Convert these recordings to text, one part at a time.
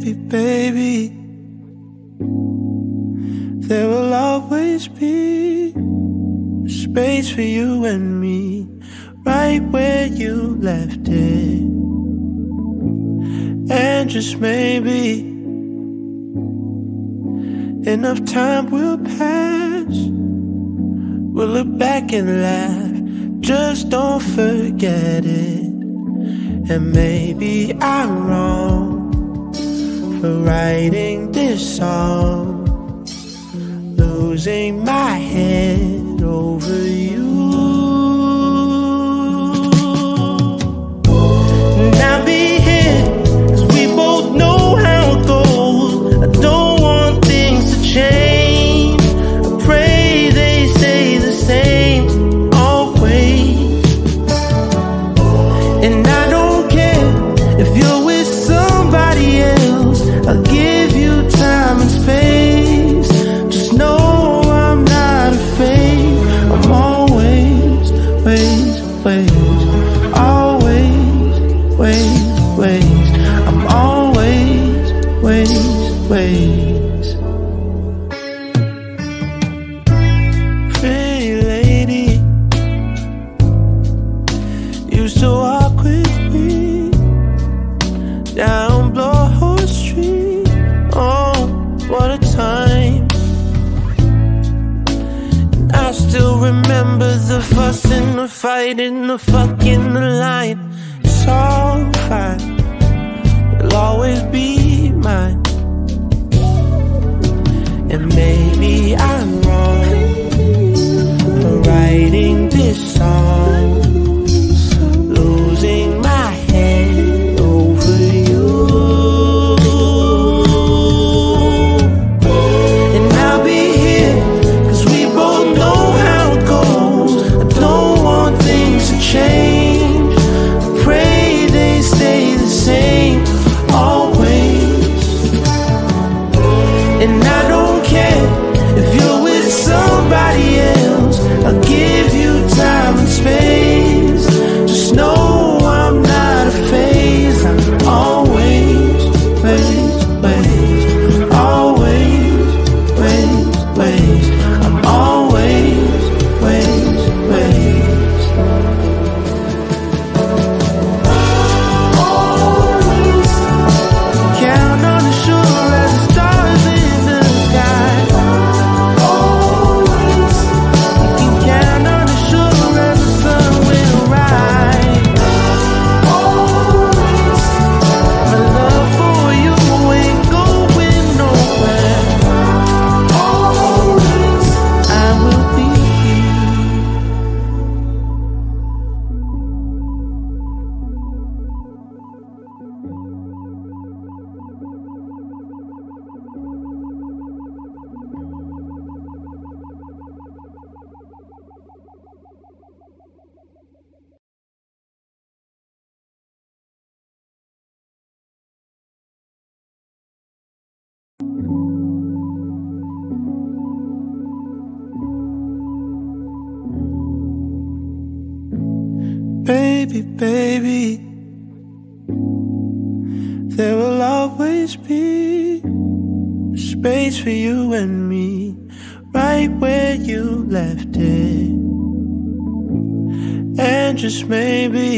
Baby, baby, there will always be space for you and me, right where you left it. And just maybe enough time will pass, we'll look back and laugh, just don't forget it. And maybe I'm wrong for writing this song, losing my head over you. And I'll be here, 'cause we both know how it goes. I don't want things to change, I pray they stay the same always. And I don't care if you're with somebody else, I'll give you time and space. Just know I'm not afraid, I'm always, always, I'm always, Pretty lady used to walk with me down Blowhole Street. Oh, what a time. And I still remember the fuss and the fight and the fucking the line. It's all fine, you'll always be mine. And maybe I'm wrong for writing this song, losing my head over you. And I'll be here, 'cause we both know how it goes. I don't want things to change, I pray they stay the same always. And I don't care if you're with somebody else, I'll give you time and space. Just know I'm not a phase, I'm always, I'm always, count on the shore as the stars in the sky. You can count on the shore as the sun will rise. My love for you ain't going nowhere. I will be here. Baby, baby, there will always be space for you and me, right where you left it. And just maybe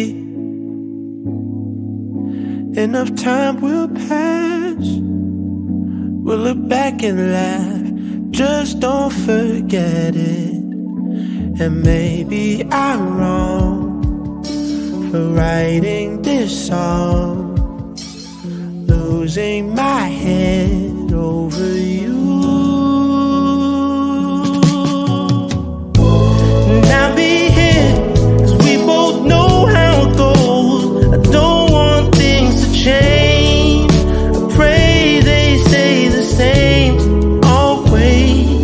enough time will pass, we'll look back and laugh, just don't forget it. And maybe I'm wrong for writing this song, losing my head over you. And I'll be here, 'cause we both know how it goes. I don't want things to change, I pray they stay the same always.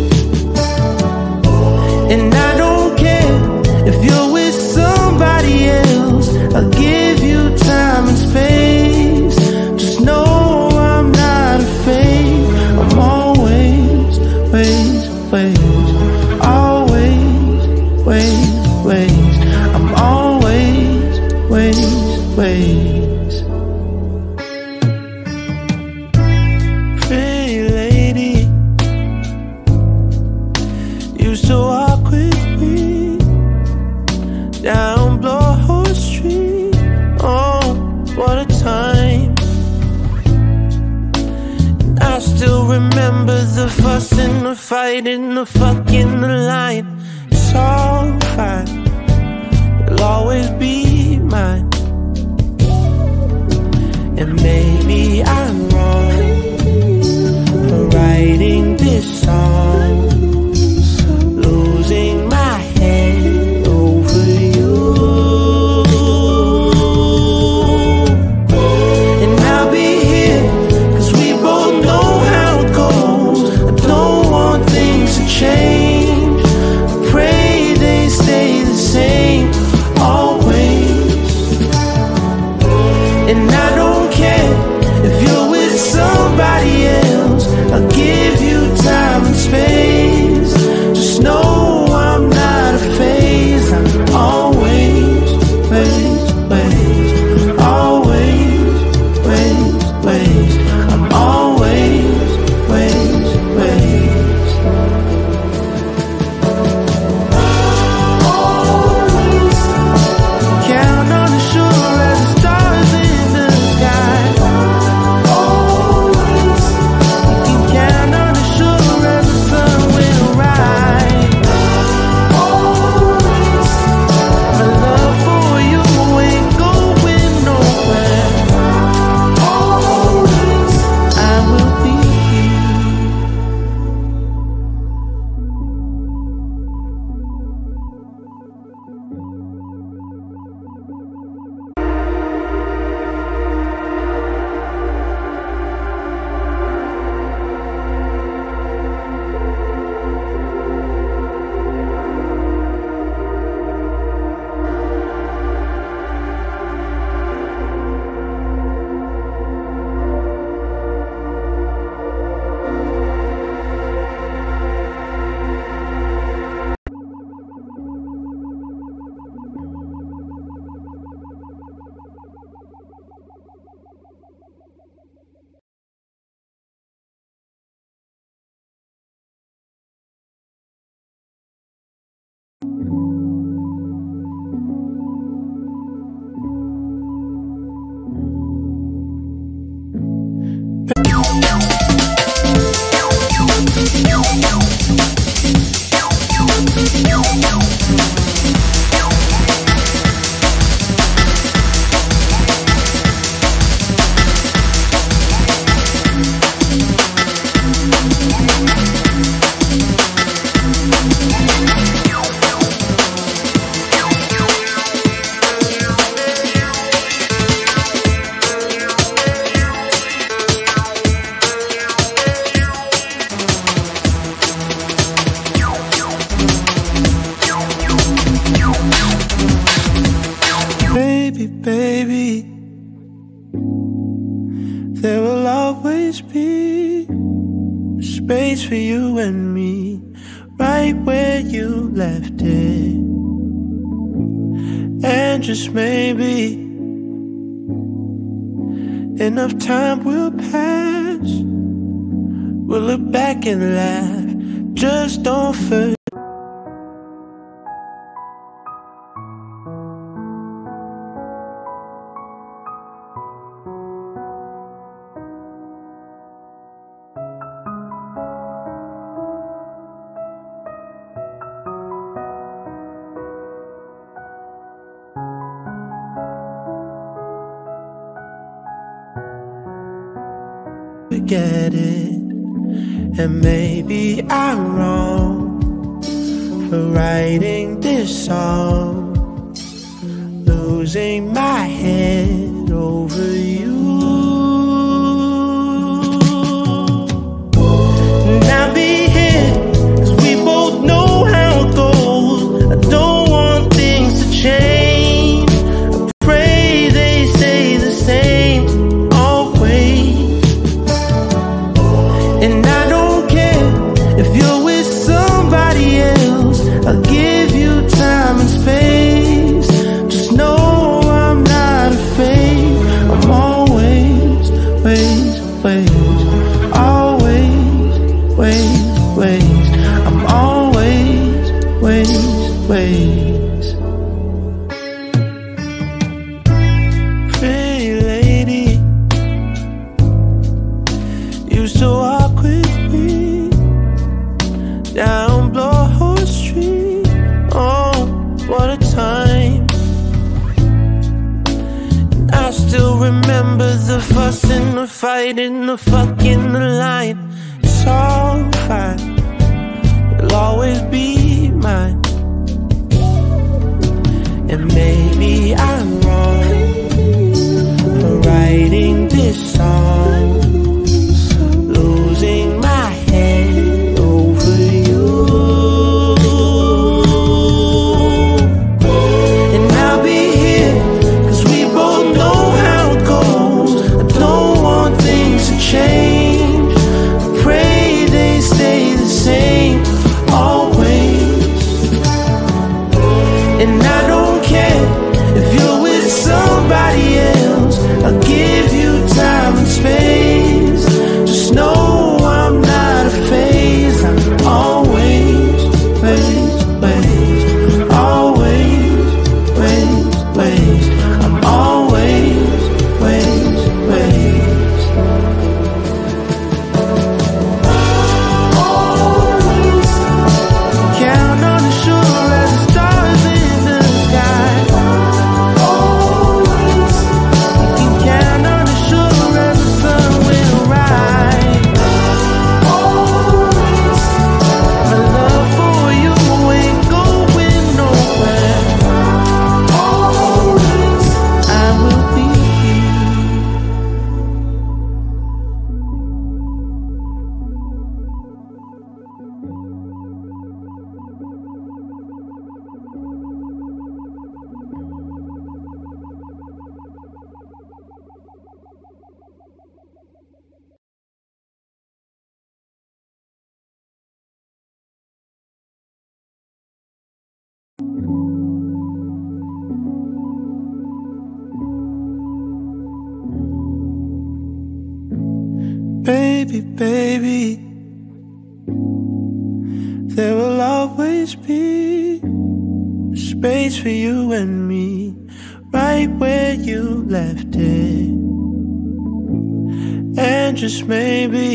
And I don't care if you're with somebody else, I'll give you time and space. Just know I'm not afraid, I'm always, always, I'm always. the fussing, the fighting, the fucking, the lying. It's all fine, you'll always be mine. And maybe I'm wrong for writing this song, losing my head over you. And I'll be here, 'cause we both know how it goes. I don't want things to change. I pray they stay the same always. And I don't care if you're with somebody else, I'll give you time and space. Just know I'm not a phase. I'm always, ways, ways. Always, ways, ways. I'm always, ways, ways. Always count on the shore as the stars in the sky. Always you can count on the shore as the sun will rise. Always my love for you ain't going nowhere. Always I will be here. Baby, baby, there will always be space for you and me, right where you left it. And just maybe enough time will pass, we'll look back and laugh. Just don't forget. Forget it. And maybe I'm wrong for writing this song, losing my head over you. And I'll be here, 'cause we both know how it goes. I don't want things to change. I pray they stay the same always. And I don't care if you're with somebody else, I'll give you time and space. Just know I'm not afraid. I'm always, ways, ways. Always, ways, ways. I'm always, ways, ways. Pretty lady used to walk with me fighting the fucking the line. It's all fine, you'll always be mine. And maybe I'm wrong for writing this song, losing my head over you. And I'll be here, 'cause we both know how it goes. I don't want things to change. I pray they stay the same, always. And I don't care if you're with somebody else, I'll give you time and space. Just know I'm not a phase. I'm always, always, always, always. I'm always, always, always. Count on the shore as the stars in the sky. You can count on the shore as the sun will rise. My love for you ain't going nowhere. I will be here. Baby, baby, there will always be space for you and me, right where you left it. And just maybe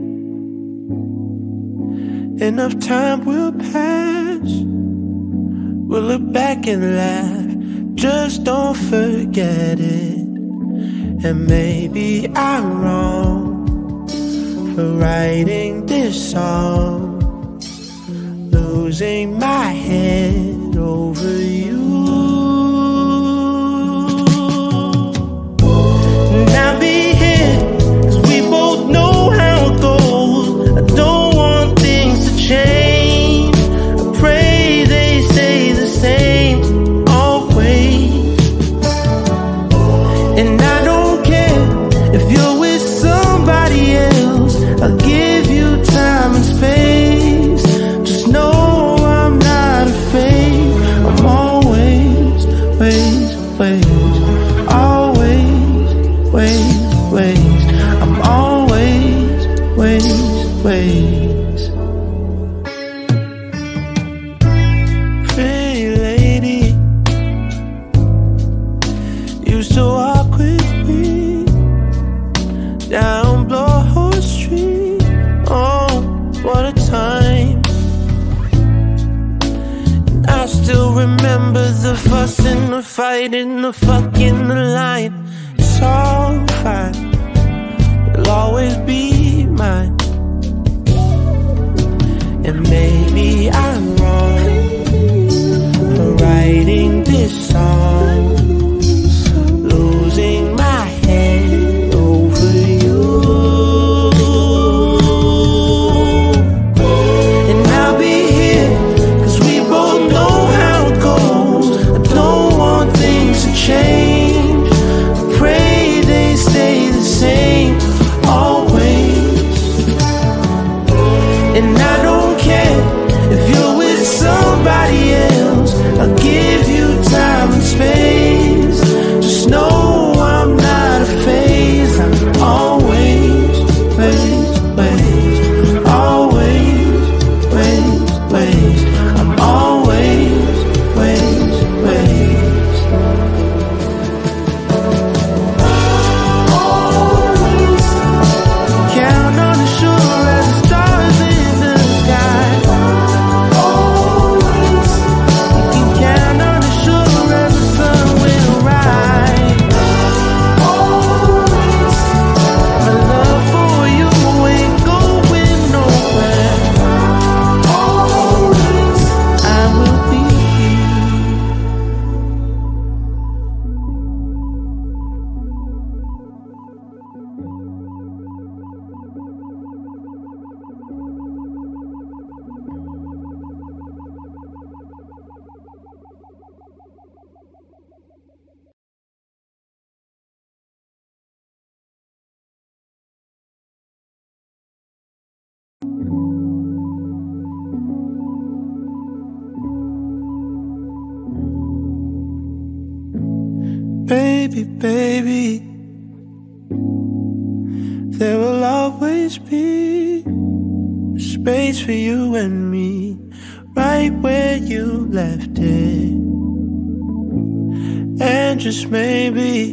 enough time will pass, we'll look back and laugh, just don't forget it. And maybe I'm wrong for writing this song, losing my head over you. And I'll be here, 'cause we both know how it goes. I don't want things to change. I pray they stay the same, always. And I don't care if you're with somebody else, I'll give you time and space. Just know I'm not afraid. I'm always, always, always, always, always, always. I'm always, always, always. Pretty lady, used to walk with me down Blowhorse Street. Oh, what a time. And I still remember the fuss and the fight and the fucking the line. It's all fine, you'll always be mine. And maybe I'm wrong for writing this song, losing my head over you. And I'll be here, 'cause we both know how it goes. I don't want things to change. I pray they stay the same, always. And I don't care if you're with someone Baby, baby, there will always be space for you and me, right where you left it. And just maybe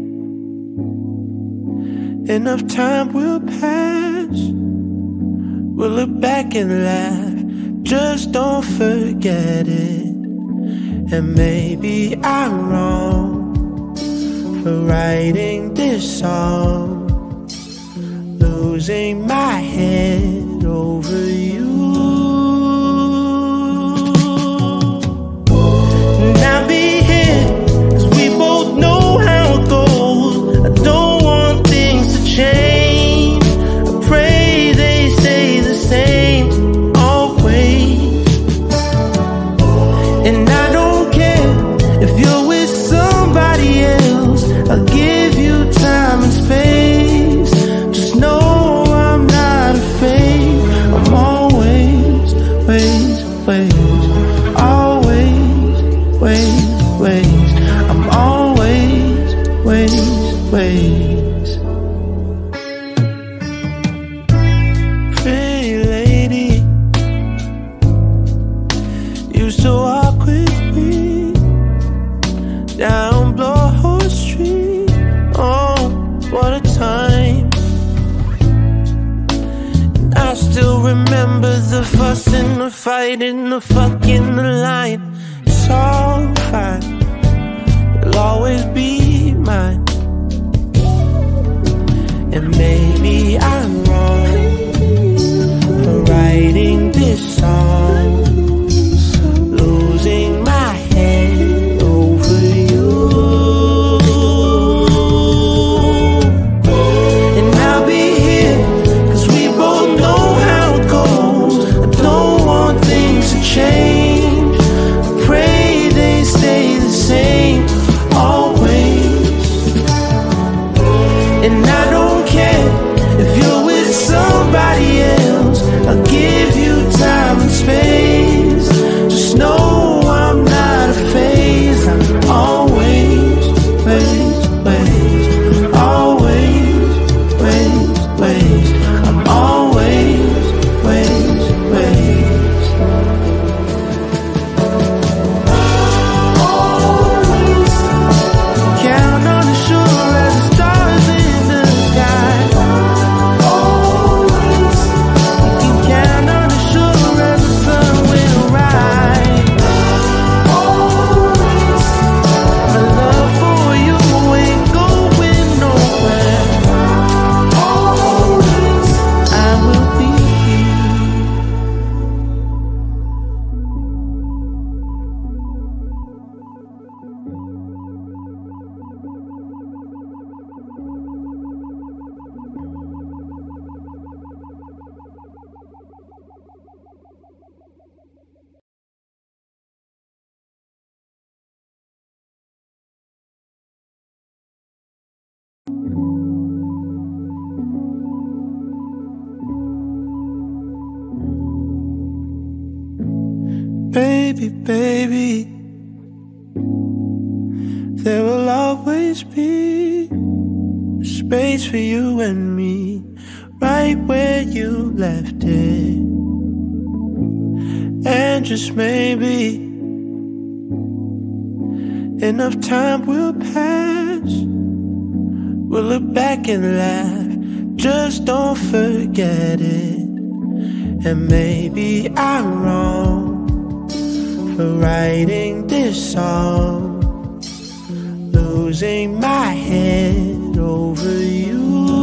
enough time will pass, we'll look back and laugh, just don't forget it. And maybe I'm wrong for writing this song, losing my head over you. And I'll be here, 'cause we both know how it goes. I don't want things to change. I pray they stay the same always. And I don't care if you're with somebody else, I'll give you time and space. Just know I'm not afraid. I'm always, always, I'm always, Pretty lady used to walk with me down Blowhorse Street. Oh, what a time. And I still remember the fuss and the fight and the fucking the line. It's all fine, you'll always be mine. And maybe I'm wrong for writing this song, losing my head over you. And I'll be here, 'cause we both know how it goes. I don't want things to change. I pray they stay the same always. And I don't care if you're with somebody else, I'll give you time and space. Just know I'm not a phase. I'm always, always, I'm always, count on the shore as the stars in the sky. You can count on the shore as the sun will rise. My love for you ain't going nowhere. I will be here. Baby, baby, there will always be space for you and me, right where you left it. And just maybe enough time will pass, we'll look back and laugh, just don't forget it. And maybe I'm wrong for writing this song, losing my head over you.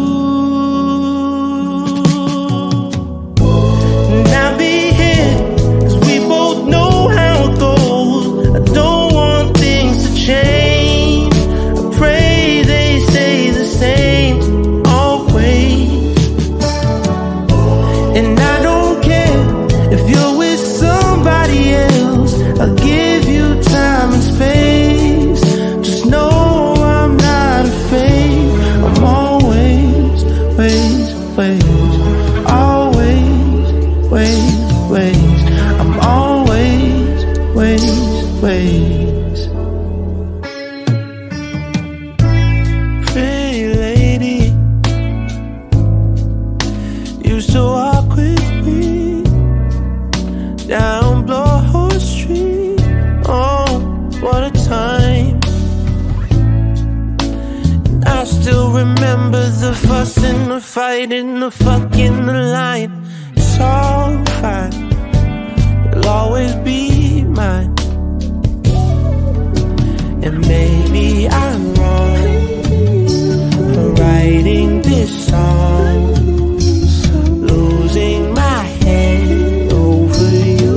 And I'll be here, 'cause we both know how it goes. I don't want things to change. I pray they stay the same always. And I don't care if you're with somebody else, I'll give you time and space. Just know I'm not afraid. I'm always, I'm always, the fighting, the fucking, the lying. It's all fine, you'll always be mine. And maybe I'm wrong for writing this song, losing my head over you.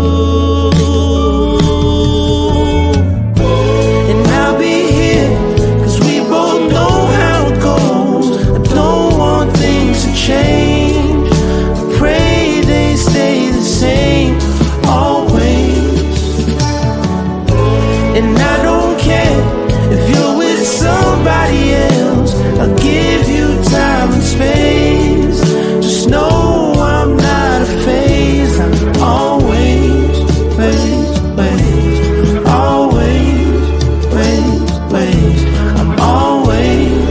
And I'll be here, 'cause we both know how it goes. I don't want things to change. I pray they stay the same always. And I don't care if you're with somebody else, I'll give you time and space. Just know I'm not a phase. I'm always, always, always, I'm always,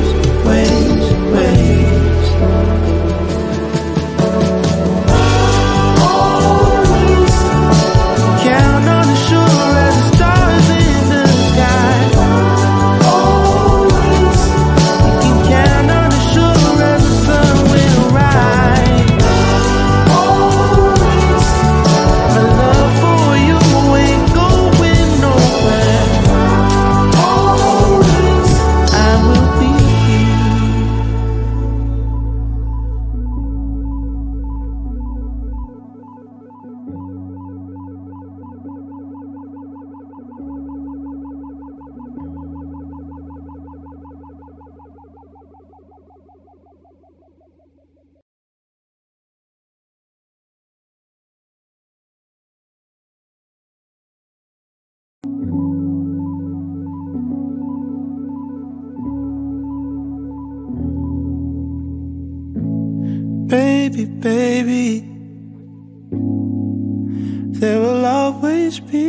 count on the shore as the stars in the sky. You can count on the shore as the sun will rise. My love for you ain't going nowhere. I will be here. Baby, baby, there will always be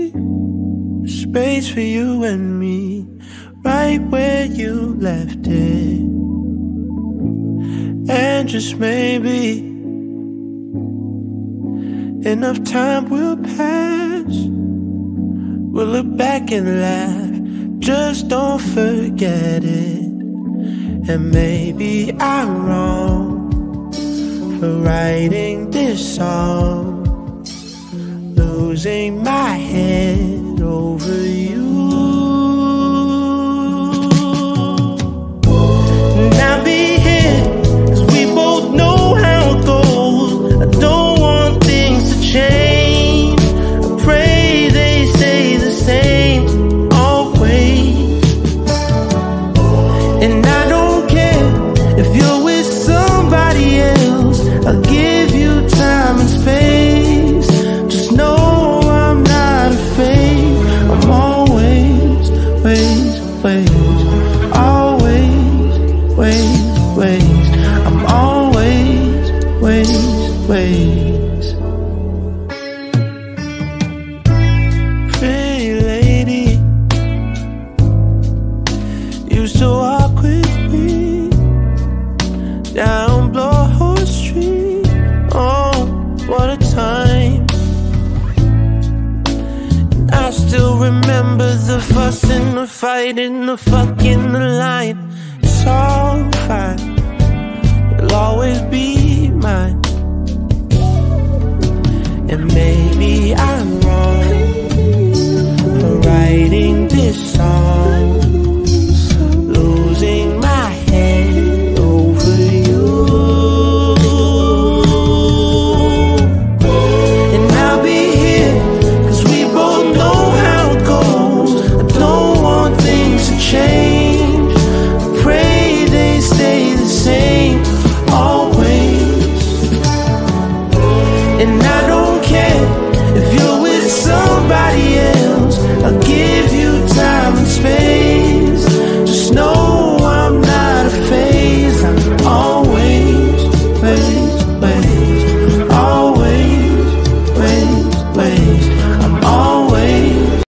space for you and me, right where you left it. And just maybe enough time will pass, we'll look back and laugh, just don't forget it. And maybe I'm wrong for writing this song, losing my head over you. And I'll be here, 'cause we both know how it goes. I don't want things to change. I pray they stay the same always. And I don't care if you're with somebody else, I'll give you time and space. Just know I'm not a fake. I'm always, always, I'm always, Pretty lady used to walk with me down Blowhorse Street. Oh, what a time. And I still remember the fuss and the fight and the fucking, the line. It's all fine, you'll always be mine. And maybe I'm wrong